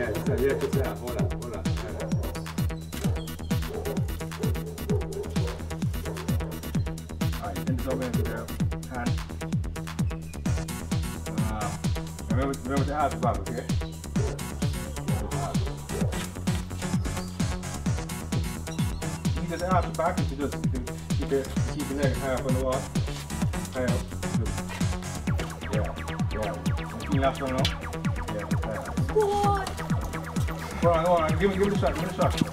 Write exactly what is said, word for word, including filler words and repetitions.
yeah, so yeah, just that. Hold on, hold on. Alright, send this over into their hand. Uh, remember, remember to ask back, okay? You just ask the back, you just you can keep it, keep your leg high up on the wall. High up. Just, yeah, yeah. Clean laps on now. Yeah, yeah. What? Go on, go on, give me, give me the shot, give me the shot.